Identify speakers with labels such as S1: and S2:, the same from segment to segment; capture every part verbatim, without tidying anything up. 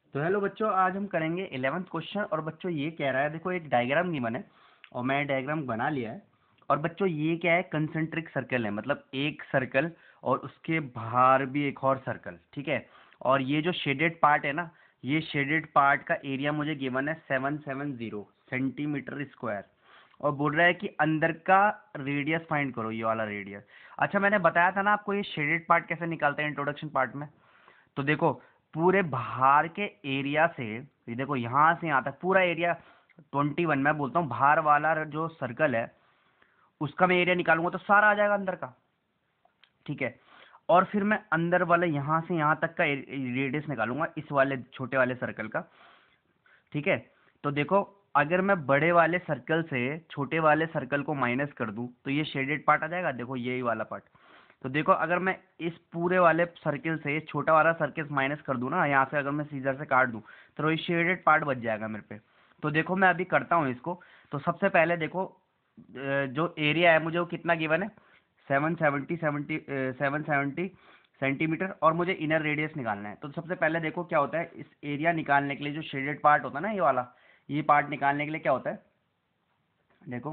S1: तो हेलो बच्चों, आज हम करेंगे इलेवेंथ क्वेश्चन। और बच्चों ये कह रहा है, देखो एक डायग्राम गिवन है और मैं डायग्राम बना लिया है। और बच्चों ये क्या है, कंसेंट्रिक सर्कल है, मतलब एक सर्कल और उसके बाहर भी एक और सर्कल, ठीक है। और ये जो शेडेड पार्ट है ना, ये शेडेड पार्ट का एरिया मुझे गिवन है seven seven zero centimetre square. और बोल रहा है कि अंदर का रेडियस फाइंड करो, ये वाला रेडियस। अच्छा, मैंने बताया था ना आपको ये शेडेड पार्ट कैसे निकालते हैं इंट्रोडक्शन पार्ट में। तो देखो, पूरे बाहर के एरिया से, ये देखो यहाँ से यहाँ तक पूरा एरिया ट्वेंटी वन, मैं बोलता हूँ बाहर वाला जो सर्कल है उसका मैं एरिया निकालूंगा तो सारा आ जाएगा अंदर का, ठीक है। और फिर मैं अंदर वाले यहाँ से यहाँ तक का रेडियस निकालूंगा, इस वाले छोटे वाले सर्कल का, ठीक है। तो देखो, अगर मैं बड़े वाले सर्कल से छोटे वाले सर्कल को माइनस कर दूं तो ये शेडेड पार्ट आ जाएगा, देखो यही वाला पार्ट। तो देखो, अगर मैं इस पूरे वाले सर्किल से छोटा वाला सर्किल माइनस कर दूं ना, यहाँ से अगर मैं सीजर से काट दूं तो ये शेडेड पार्ट बच जाएगा मेरे पे। तो देखो मैं अभी करता हूँ इसको। तो सबसे पहले देखो, अ, जो एरिया है मुझे वो कितना गिवन है, seven seventy seventy seven seventy centimetre, और मुझे इनर रेडियस निकालना है। तो सबसे पहले देखो क्या होता है, इस एरिया निकालने के लिए जो शेडेड पार्ट होता है ना, ये वाला, ये पार्ट निकालने के लिए क्या होता है, देखो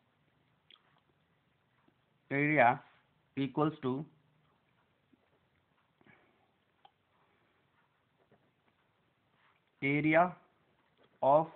S1: area equals to area of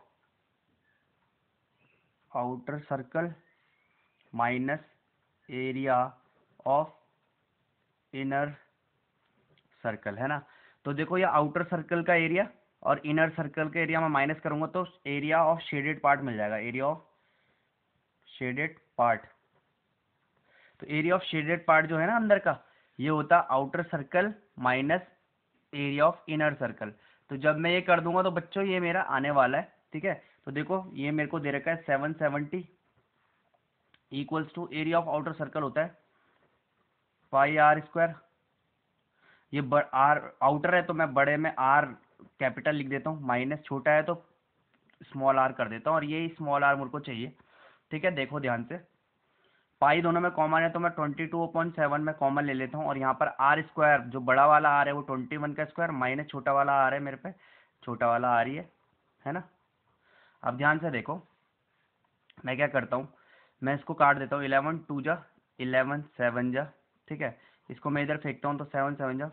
S1: outer circle minus area of inner circle, है ना। तो देखो ये आउटर सर्कल का एरिया और इनर सर्कल का एरिया मैं माइनस करूंगा तो एरिया ऑफ शेडेड पार्ट मिल जाएगा, एरिया ऑफ शेडेड पार्ट। तो एरिया ऑफ शेडेड पार्ट जो है ना अंदर का, ये होता है outer circle minus area of inner circle. तो जब मैं ये कर दूंगा तो बच्चों ये मेरा आने वाला है, ठीक है। तो देखो ये मेरे को दे रखा है seven seventy equals to area of outer circle होता है पाई आर स्क्वायर। ये आर आउटर है तो मैं बड़े में आर कैपिटल लिख देता हूँ, माइनस छोटा है तो स्मॉल आर कर देता हूँ, और ये स्मॉल आर मुझको चाहिए, ठीक है। देखो ध्यान से, पाई दोनों में कॉमन है तो मैं ट्वेंटी टू पॉइंट सेवन में कॉमन ले लेता हूँ, और यहाँ पर आर स्क्वायर जो बड़ा वाला आर है वो ट्वेंटी वन का स्क्वायर माइनस छोटा वाला आर है मेरे पे, छोटा वाला आर ही है है ना। अब ध्यान से देखो, मैं क्या करता हूँ, मैं इसको काट देता हूँ, इलेवन टू जा इलेवन, सेवन जा, ठीक है। इसको मैं इधर फेंकता हूँ तो सेवन सेवन जा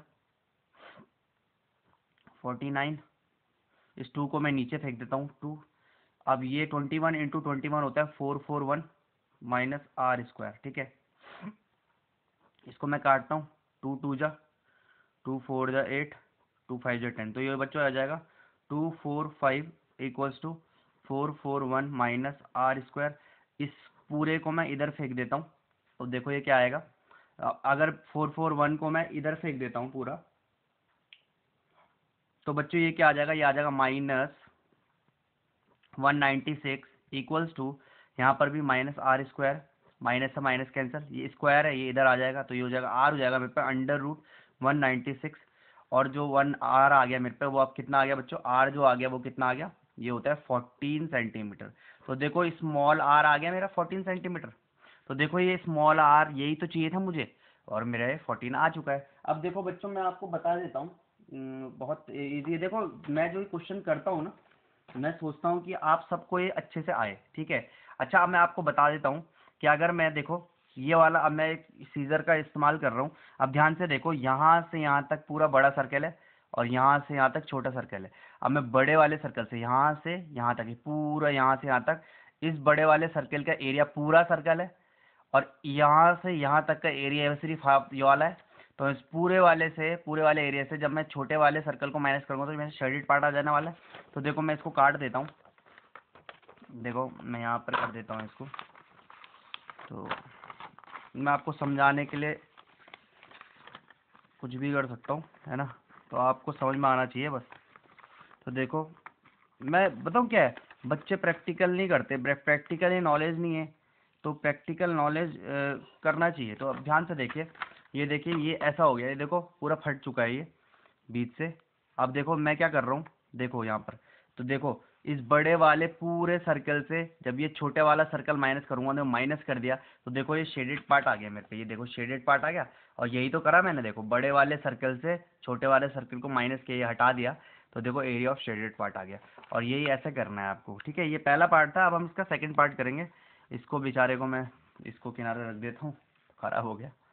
S1: फोर्टी नाइन, इस टू को मैं नीचे फेंक देता हूँ टू। अब ये twenty one into twenty one होता है four four one minus r square, ठीक है। इसको मैं काटता हूँ, टू टू जा टू फोर जा एट, टू फाइव जा टेन, तो ये बच्चों आ जाएगा to four five equals to four four one minus r square. इस पूरे को मैं इधर फेंक देता हूँ तो देखो ये क्या आएगा, अ- अगर फोर फोर वन को मैं इधर फेंक देता हूँ पूरा, तो बच्चों ये क्या आ जाएगा, ये आ जाएगा minus one ninety six equals to, यहाँ पर भी माइनस आर स्क्वायर, माइनस से माइनस कैंसिल, ये स्क्वायर है ये इधर आ जाएगा तो ये हो जाएगा आर हो जाएगा मेरे पे under root one ninety six. और जो वन आर आ गया मेरे पे वो अब कितना आ गया बच्चों, आर जो आ गया वो कितना आ गया, ये होता है फोर्टीन सेंटीमीटर। तो देखो स्मॉल आर आ गया मेरा फोर्टीन सेंटीमीटर। तो देखो ये स्मॉल आर यही तो चाहिए था मुझे, और मेरा ये फोर्टीन आ चुका है। अब देखो बच्चों मैं आपको बता देता हूँ, अम, बहुत इजी है। देखो मैं जो क्वेश्चन करता हूँ ना, मैं सोचता हूँ कि आप सबको ये अच्छे से आए, ठीक है। अच्छा, अब मैं आपको बता देता हूँ कि अगर मैं देखो ये वाला, अब मैं एक सीजर का इस्तेमाल कर रहा हूँ। अब ध्यान से देखो, यहाँ से यहाँ तक पूरा बड़ा सर्कल है और यहाँ से यहाँ तक छोटा सर्कल है। अब मैं बड़े वाले सर्कल से यहाँ से यहाँ तक, ये पूरा यहाँ से यहाँ तक, इस बड़े वाले सर्कल का एरिया पूरा सर्कल है, और यहाँ से यहाँ तक का एरिया सिर्फ हाफ ये वाला है। तो इस पूरे वाले से पूरे वाले एरिया से जब मैं छोटे वाले सर्कल को माइनस करूँगा तो मेरा शेडेड पार्ट आ जाने वाला है। तो देखो मैं इसको काट देता हूँ, देखो मैं यहाँ पर कर देता हूँ इसको। तो मैं आपको समझाने के लिए कुछ भी कर सकता हूँ, है ना, तो आपको समझ में आना चाहिए बस। तो देखो मैं बताऊँ क्या है, बच्चे प्रैक्टिकल नहीं करते, प्रैक्टिकली नॉलेज नहीं है, तो प्रैक्टिकल नॉलेज करना चाहिए। तो अब ध्यान से देखिए, ये देखिए ये ऐसा हो गया, ये देखो पूरा फट चुका है ये बीच से। अब देखो मैं क्या कर रहा हूँ, देखो यहाँ पर, तो देखो इस बड़े वाले पूरे सर्कल से जब ये छोटे वाला सर्कल माइनस करूंगा तो माइनस कर दिया, तो देखो ये शेडेड पार्ट आ गया मेरे पे, ये देखो शेडेड पार्ट आ गया। और यही तो करा मैंने, देखो बड़े वाले सर्कल से छोटे वाले सर्कल को माइनस किया, ये हटा दिया, तो देखो एरिया ऑफ शेडेड पार्ट आ गया। और यही ऐसे करना है आपको, ठीक है। ये पहला पार्ट था, अब हम इसका सेकंड पार्ट करेंगे। इसको बेचारे को मैं इसको किनारे रख देता हूँ, खराब हो गया।